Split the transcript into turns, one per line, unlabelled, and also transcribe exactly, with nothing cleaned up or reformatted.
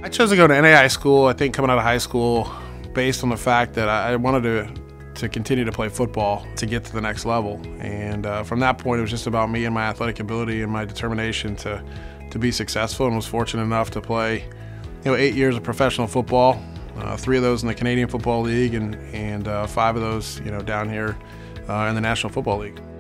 I chose to go to N A I A school, I think coming out of high school, based on the fact that I wanted to, to continue to play football to get to the next level. And uh, from that point, it was just about me and my athletic ability and my determination to, to be successful, and was fortunate enough to play you know, eight years of professional football, uh, three of those in the Canadian Football League, and, and uh, five of those you know, down here uh, in the National Football League.